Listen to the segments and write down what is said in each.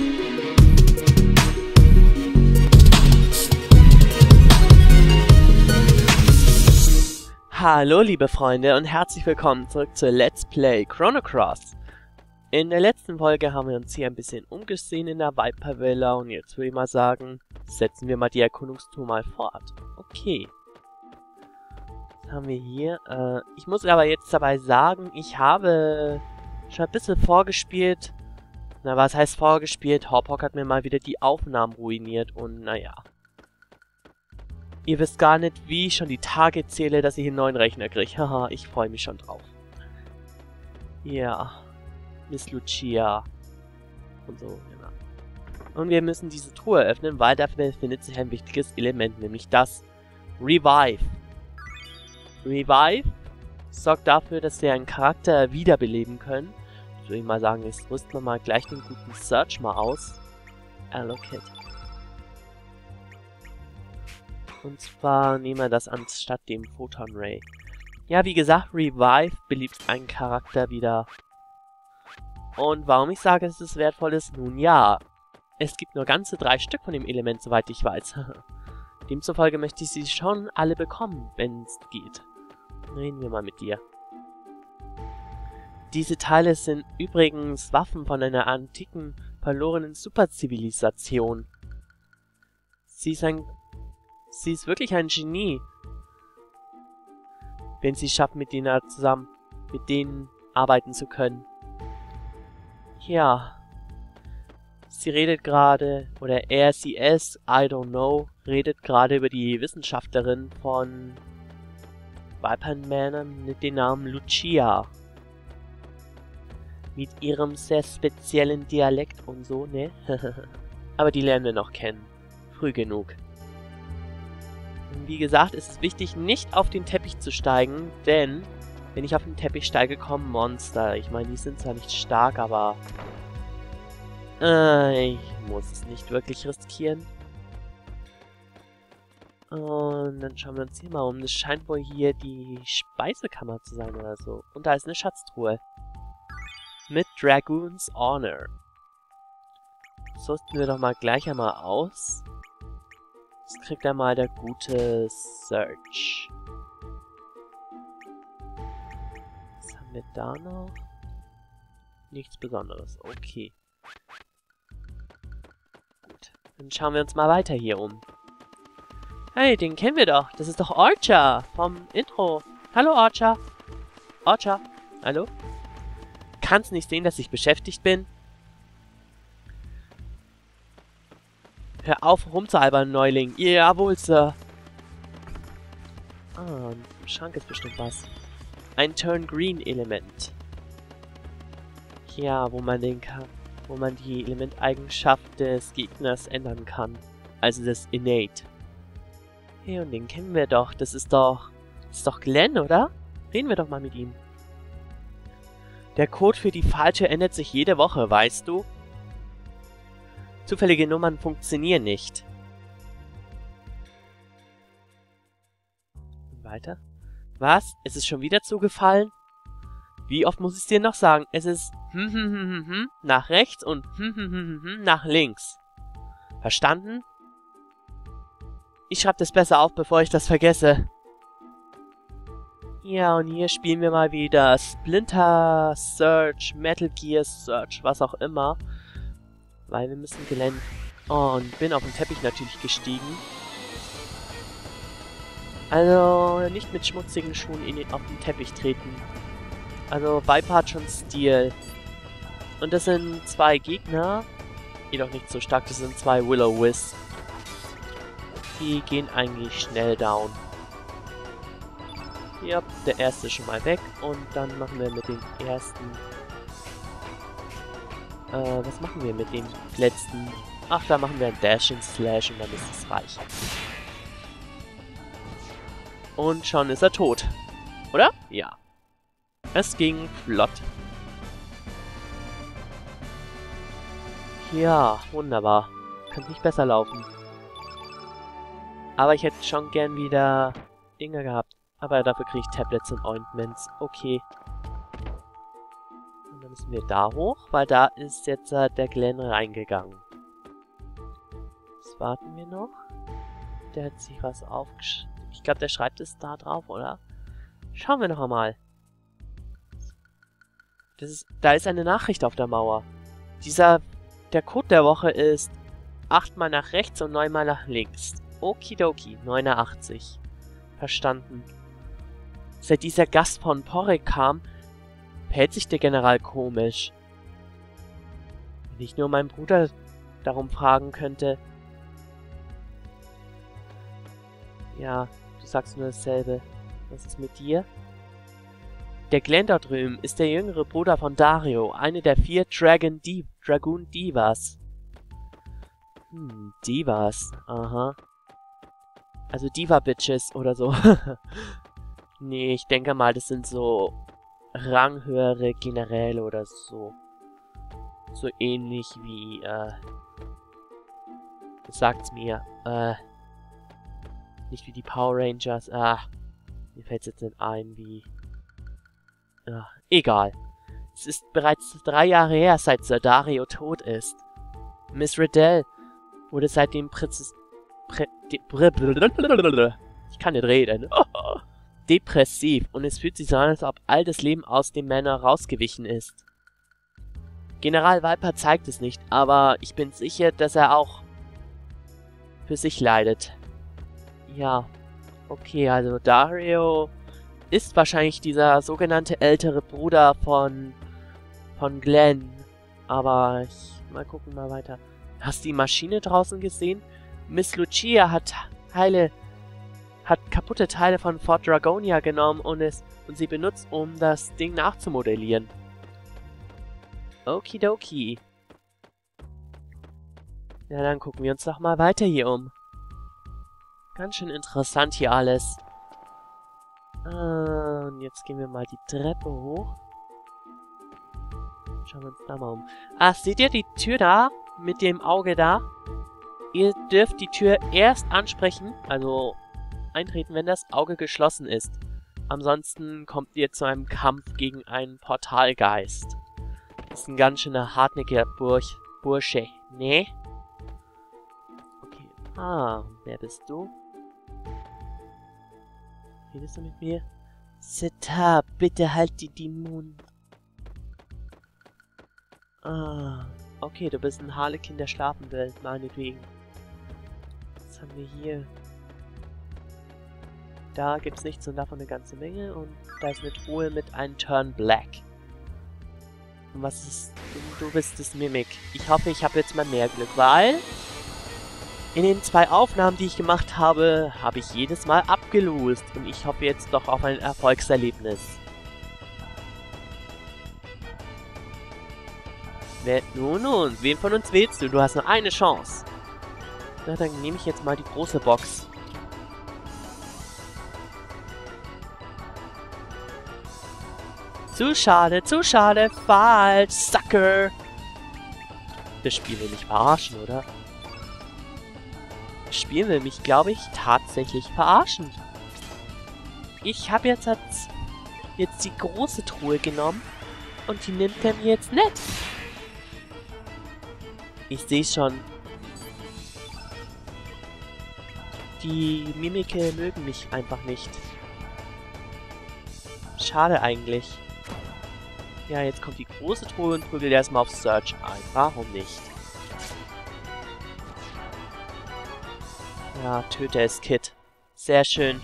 Hallo liebe Freunde und herzlich willkommen zurück zu Let's Play Chrono Cross. In der letzten Folge haben wir uns hier ein bisschen umgesehen in der Viper Villa und jetzt würde ich mal sagen, setzen wir mal die Erkundungstour mal fort. Okay. Was haben wir hier? Ich muss aber jetzt dabei sagen, ich habe schon ein bisschen vorgespielt. Na, was heißt vorgespielt? Hauppauck hat mir mal wieder die Aufnahmen ruiniert und naja. Ihr wisst gar nicht, wie ich schon die Tage zähle, dass ich einen neuen Rechner kriege. Haha, ich freue mich schon drauf. Ja. Miss Lucia. Und so, genau. Und wir müssen diese Truhe öffnen, weil dafür befindet sich ein wichtiges Element, nämlich das Revive. Revive sorgt dafür, dass wir einen Charakter wiederbeleben können. Ich würde mal sagen, jetzt rüsten wir mal gleich den guten Search mal aus. Allocate. Und zwar nehmen wir das anstatt dem Photon Ray. Ja, wie gesagt, Revive belebt einen Charakter wieder. Und warum ich sage, dass es wertvoll ist? Nun ja, es gibt nur ganze 3 Stück von dem Element, soweit ich weiß. Demzufolge möchte ich sie schon alle bekommen, wenn es geht. Reden wir mal mit dir. Diese Teile sind übrigens Waffen von einer antiken, verlorenen Superzivilisation. Sie ist wirklich ein Genie, wenn sie schafft, mit denen arbeiten zu können. Ja. Sie redet gerade, oder er, sie, es, I don't know, redet gerade über die Wissenschaftlerin von Viper-Männern mit dem Namen Lucia. Mit ihrem sehr speziellen Dialekt und so, ne? Aber die lernen wir noch kennen. Früh genug. Wie gesagt, ist es wichtig, nicht auf den Teppich zu steigen, denn wenn ich auf den Teppich steige, kommen Monster. Ich meine, die sind zwar nicht stark, aber ich muss es nicht wirklich riskieren. Und dann schauen wir uns hier mal um. Das scheint wohl hier die Speisekammer zu sein oder so. Und da ist eine Schatztruhe. Mit Dragoon's Honor. Das rüsten wir doch mal gleich einmal aus. Jetzt kriegt einmal der gute Search. Was haben wir da noch? Nichts Besonderes. Okay. Gut. Dann schauen wir uns mal weiter hier um. Hey, den kennen wir doch. Das ist doch Archer vom Intro. Hallo Archer. Archer. Hallo? Kannst nicht sehen, dass ich beschäftigt bin? Hör auf, rumzualbern, Neuling. Jawohl, Sir. Ah, im Schrank ist bestimmt was. Ein Turn-Green-Element. Ja, wo man die Elementeigenschaft des Gegners ändern kann. Also das Innate. Hey, und den kennen wir doch. Das ist doch Glenn, oder? Reden wir doch mal mit ihm. Der Code für die Falltür ändert sich jede Woche, weißt du? Zufällige Nummern funktionieren nicht. Weiter? Was? Es ist schon wieder zugefallen? Wie oft muss ich es dir noch sagen? Es ist nach rechts und nach links. Verstanden? Ich schreibe das besser auf, bevor ich das vergesse. Ja, und hier spielen wir mal wieder Splinter Search, Metal Gear Search, was auch immer. Weil wir müssen Glenn... Oh, und bin auf den Teppich natürlich gestiegen. Also, nicht mit schmutzigen Schuhen auf den Teppich treten. Also, Viper hat schon Stil. Und das sind 2 Gegner. Jedoch nicht so stark, das sind 2 Will-O-Wisps. Die gehen eigentlich schnell down. Ja, der erste ist schon mal weg. Und dann machen wir mit dem ersten... was machen wir mit dem letzten? Ach, da machen wir ein Dash and Slash und dann ist es reichen. Und schon ist er tot. Oder? Ja. Es ging flott. Ja, wunderbar. Kann nicht besser laufen. Aber ich hätte schon gern wieder Dinge gehabt. Aber dafür kriege ich Tablets und Ointments. Okay. Und dann Müssen wir da hoch? Weil da ist jetzt der Glenn reingegangen. Jetzt warten wir noch. Der hat sich was aufgeschrieben. Ich glaube, der schreibt es da drauf, oder? Schauen wir noch einmal. Da ist eine Nachricht auf der Mauer. Der Code der Woche ist 8 mal nach rechts und 9 mal nach links. Okidoki, 89. Verstanden. Seit dieser Gast von Porrick kam, verhält sich der General komisch. Wenn ich nur meinen Bruder darum fragen könnte. Ja, du sagst nur dasselbe. Was ist mit dir? Der Glenn da drüben ist der jüngere Bruder von Dario, eine der 4 Dragoon Divas. Divas, aha. Also Diva-Bitches oder so. Nee, ich denke mal, das sind so ranghöhere Generäle oder so. So ähnlich wie, sagt's mir, nicht wie die Power Rangers, mir fällt's jetzt nicht ein, wie, egal. Es ist bereits 3 Jahre her, seit Sir Dario tot ist. Miss Riddell wurde seitdem ich kann nicht reden. Depressiv und es fühlt sich so an, als ob all das Leben aus dem Männer rausgewichen ist. General Viper zeigt es nicht, aber ich bin sicher, dass er auch für sich leidet. Ja, okay, also Dario ist wahrscheinlich dieser sogenannte ältere Bruder von Glenn. Aber mal gucken mal weiter. Hast du die Maschine draußen gesehen? Miss Lucia hat kaputte Teile von Fort Dragonia genommen und sie benutzt, um das Ding nachzumodellieren. Okidoki. Ja, dann gucken wir uns doch mal weiter hier um. Ganz schön interessant hier alles. Und jetzt gehen wir mal die Treppe hoch. Schauen wir uns da mal um. Seht ihr die Tür da? Mit dem Auge da? Ihr dürft die Tür erst ansprechen, also eintreten, wenn das Auge geschlossen ist. Ansonsten kommt ihr zu einem Kampf gegen einen Portalgeist. Das ist ein ganz schöner hartnäckiger Bursche, ne? Okay. Wer bist du? Redest du mit mir? Seta, bitte halt die Mund. Okay, du bist ein Harlekin der Schlafenwelt, meinetwegen. Was haben wir hier? Da gibt's nichts und davon eine ganze Menge. Und da ist eine Truhe mit einem Turn Black. Und was ist... Du bist das Mimik. Ich hoffe, ich habe jetzt mal mehr Glück, weil... In den 2 Aufnahmen, die ich gemacht habe, habe ich jedes Mal abgelost. Und ich hoffe jetzt doch auf ein Erfolgserlebnis. Nun, wen von uns wählst du? Du hast nur eine Chance. Na, dann nehme ich jetzt mal die große Box. Zu schade, falsch, Sucker! Das Spiel will mich verarschen, oder? Das Spiel will mich, glaube ich, tatsächlich verarschen. Ich habe jetzt die große Truhe genommen und die nimmt er mir jetzt nicht. Ich sehe schon. Die Mimike mögen mich einfach nicht. Schade eigentlich. Ja, jetzt kommt die große Truhe und prügelt erstmal auf Search ein. Warum nicht? Ja, töte es, Kid. Sehr schön.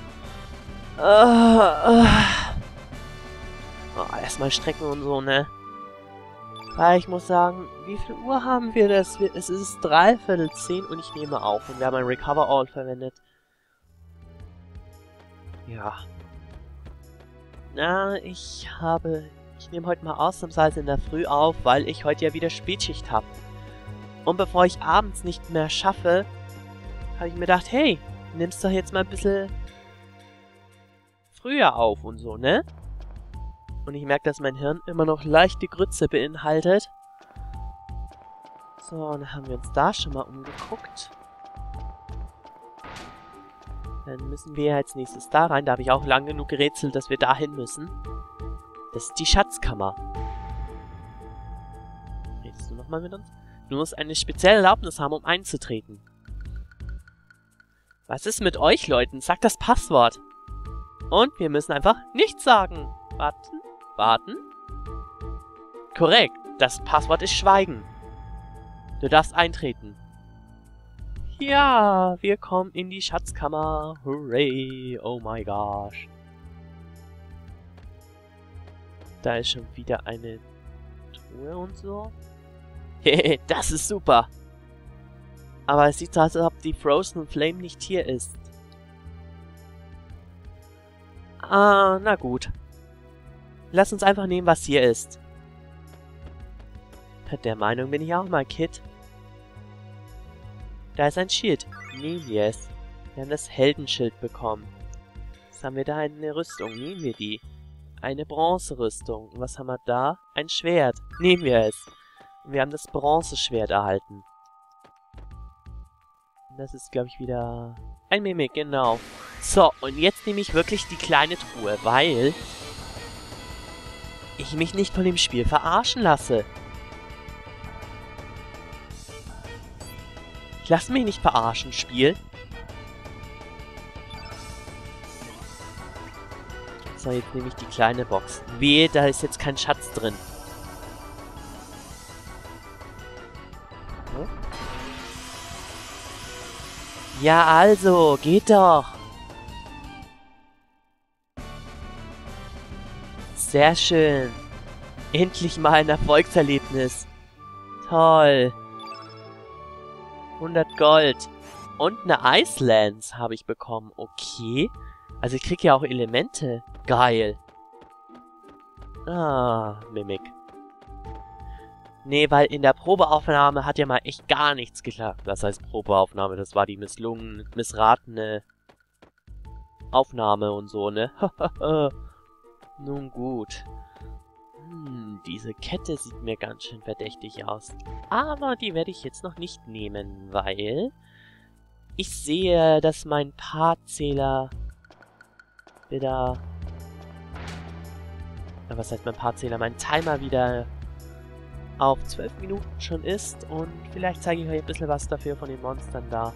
Erstmal strecken und so, ne? Ja, ich muss sagen, wie viel Uhr haben wir das? Es ist 9:45 und ich nehme auf. Und wir haben ein Recover All verwendet. Ja. Na, ich nehme heute mal ausnahmsweise in der Früh auf, weil ich heute ja wieder Spätschicht habe. Und bevor ich abends nicht mehr schaffe, habe ich mir gedacht, hey, nimmst doch jetzt mal ein bisschen früher auf und so, ne? Und ich merke, dass mein Hirn immer noch leichte Grütze beinhaltet. So, dann haben wir uns da schon mal umgeguckt. Dann müssen wir als nächstes da rein. Da habe ich auch lang genug gerätselt, dass wir da hin müssen. Das ist die Schatzkammer. Redest du nochmal mit uns? Du musst eine spezielle Erlaubnis haben, um einzutreten. Was ist mit euch, Leuten? Sagt das Passwort. Und wir müssen einfach nichts sagen. Warten. Warten. Korrekt. Das Passwort ist Schweigen. Du darfst eintreten. Ja, wir kommen in die Schatzkammer. Hooray. Oh my gosh. Da ist schon wieder eine Truhe und so. Hehe, das ist super. Aber es sieht so aus, als ob die Frozen Flame nicht hier ist. Ah, na gut. Lass uns einfach nehmen, was hier ist. Der Meinung bin ich auch mal, Kid. Da ist ein Schild. Nehmen wir es. Wir haben das Heldenschild bekommen. Was haben wir da? Eine Rüstung. Nehmen wir die. Eine Bronzerüstung. Und was haben wir da? Ein Schwert. Nehmen wir es. Und wir haben das Bronzeschwert erhalten. Und das ist, glaube ich, wieder ein Mimik, genau. So, und jetzt nehme ich wirklich die kleine Truhe, weil ich mich nicht von dem Spiel verarschen lasse. Ich lasse mich nicht verarschen, Spiel. So, jetzt nehme ich die kleine Box. Wehe, da ist jetzt kein Schatz drin. Hm? Ja, also, geht doch. Sehr schön. Endlich mal ein Erfolgserlebnis. Toll. 100 Gold. Und eine Ice Lance habe ich bekommen. Okay. Also ich kriege ja auch Elemente. Geil. Ah, Mimik. Nee, weil in der Probeaufnahme hat ja mal echt gar nichts geklappt. Das heißt Probeaufnahme, das war die missratene Aufnahme und so, ne? Nun gut. Diese Kette sieht mir ganz schön verdächtig aus. Aber die werde ich jetzt noch nicht nehmen, weil ich sehe, dass mein Partzähler wieder... Was heißt mein Partzähler? Mein Timer wieder auf 12 Minuten schon ist. Und vielleicht zeige ich euch ein bisschen was dafür von den Monstern da.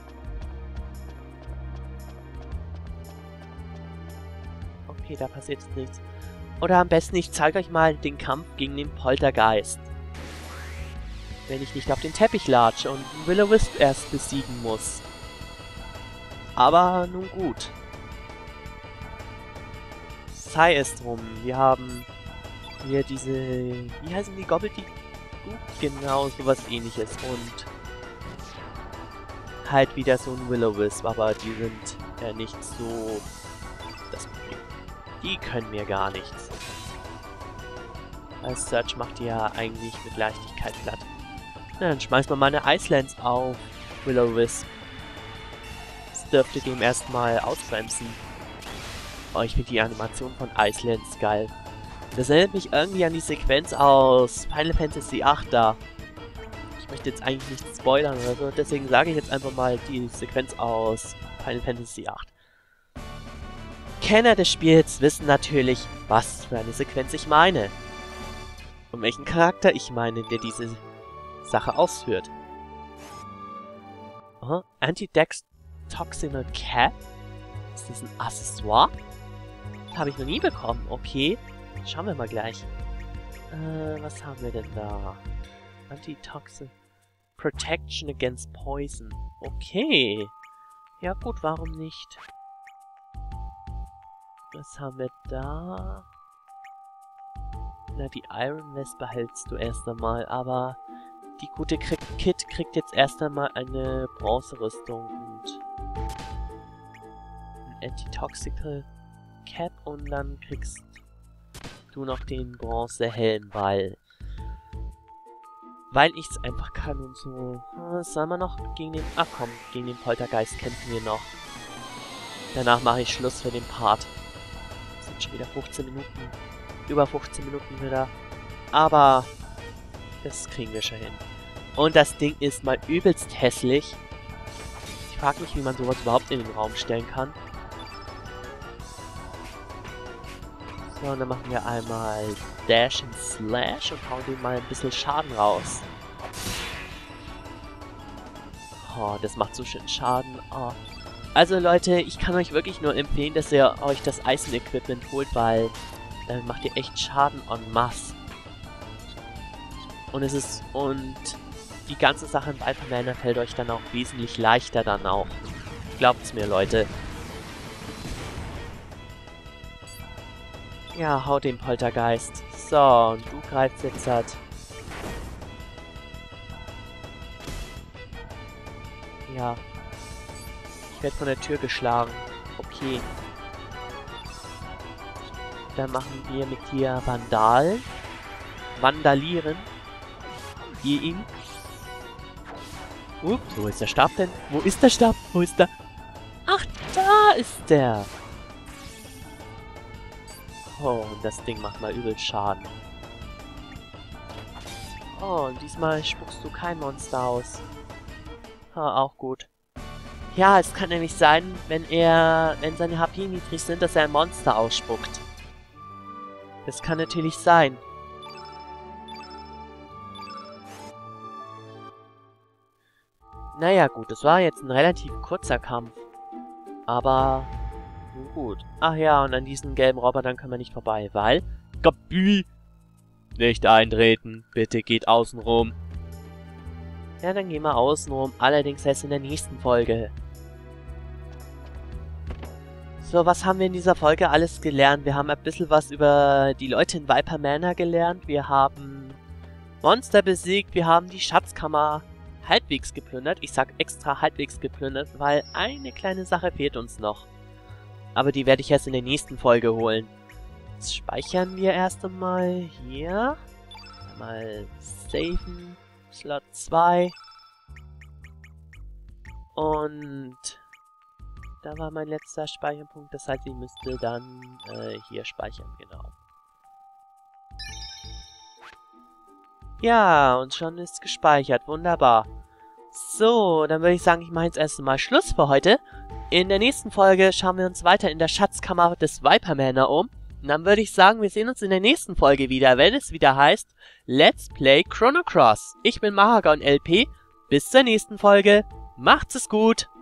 Okay, da passiert jetzt nichts. Oder am besten, ich zeige euch mal den Kampf gegen den Poltergeist. Wenn ich nicht auf den Teppich latsche und Will-O-Wisp erst besiegen muss. Aber nun gut. Sei es drum. Wir haben hier diese... Wie heißen die? Gobbledygook? Genau, sowas ähnliches. Und halt wieder so ein Will-O-Wisp. Aber die sind nicht so das Problem. Die können mir gar nichts. Als Search macht die ja eigentlich mit Leichtigkeit platt. Na, dann schmeißen wir mal eine Ice Lance auf Will-O-Wisp. Das dürfte dem erstmal ausbremsen. Oh, ich finde die Animation von Ice Lance geil. Das erinnert mich irgendwie an die Sequenz aus Final Fantasy VIII da. Ich möchte jetzt eigentlich nicht spoilern oder so, deswegen sage ich jetzt einfach mal die Sequenz aus Final Fantasy VIII. Kenner des Spiels wissen natürlich, was für eine Sequenz ich meine. Und welchen Charakter ich meine, der diese Sache ausführt. Oh, Anti-Dex-Toxinal Cap? Ist das ein Accessoire? Habe ich noch nie bekommen. Okay, schauen wir mal gleich. Was haben wir denn da? Anti-Toxin Protection against Poison. Okay. Ja gut, warum nicht? Was haben wir da? Na, die Iron West behältst du erst einmal, aber die gute Kit kriegt jetzt erst einmal eine Bronzerüstung und ein Anti-Toxical Cap und dann kriegst du noch den Bronzehelm, weil ich es einfach kann und so. Sollen wir noch gegen den... Ach komm, gegen den Poltergeist kämpfen wir noch. Danach mache ich Schluss für den Part. Das sind schon wieder 15 Minuten. Über 15 Minuten wieder. Aber das kriegen wir schon hin. Und das Ding ist mal übelst hässlich. Ich frage mich, wie man sowas überhaupt in den Raum stellen kann. So, und dann machen wir einmal Dash und Slash und hauen dem mal ein bisschen Schaden raus. Oh, das macht so schön Schaden. Oh. Also Leute, ich kann euch wirklich nur empfehlen, dass ihr euch das Eisen-Equipment holt, weil dann macht ihr echt Schaden en masse. Und die ganze Sache in Viper Manor fällt euch dann auch wesentlich leichter dann auch. Glaubt's mir, Leute. Ja, hau den Poltergeist. So, und du greifst jetzt halt. Ja. Ich werde von der Tür geschlagen. Okay. Dann machen wir mit dir Vandal. Vandalieren. Geh ihn. Ups, wo ist der Stab denn? Wo ist der Stab? Wo ist der? Ach, da ist der. Oh, und das Ding macht mal übel Schaden. Oh, und diesmal spuckst du kein Monster aus. Ha, auch gut. Ja, es kann nämlich sein, wenn seine HP niedrig sind, dass er ein Monster ausspuckt. Das kann natürlich sein. Naja, gut, es war jetzt ein relativ kurzer Kampf. Aber gut. Ach ja, und an diesen gelben Robotern können wir nicht vorbei, weil... Gabi! Nicht eintreten, bitte geht außen rum. Ja, dann gehen wir außen rum, allerdings erst in der nächsten Folge. So, was haben wir in dieser Folge alles gelernt? Wir haben ein bisschen was über die Leute in Viper Manor gelernt. Wir haben Monster besiegt, wir haben die Schatzkammer halbwegs geplündert. Ich sag extra halbwegs geplündert, weil eine kleine Sache fehlt uns noch. Aber die werde ich erst in der nächsten Folge holen. Jetzt speichern wir erst einmal hier. Mal saven. Slot 2. Und da war mein letzter Speicherpunkt. Das heißt, ich müsste dann hier speichern, genau. Ja, und schon ist gespeichert. Wunderbar. So, dann würde ich sagen, ich mache jetzt erst mal Schluss für heute. In der nächsten Folge schauen wir uns weiter in der Schatzkammer des Viper Manor um. Und dann würde ich sagen, wir sehen uns in der nächsten Folge wieder, wenn es wieder heißt Let's Play Chrono Cross. Ich bin Mahagone LP. Bis zur nächsten Folge. Macht's es gut.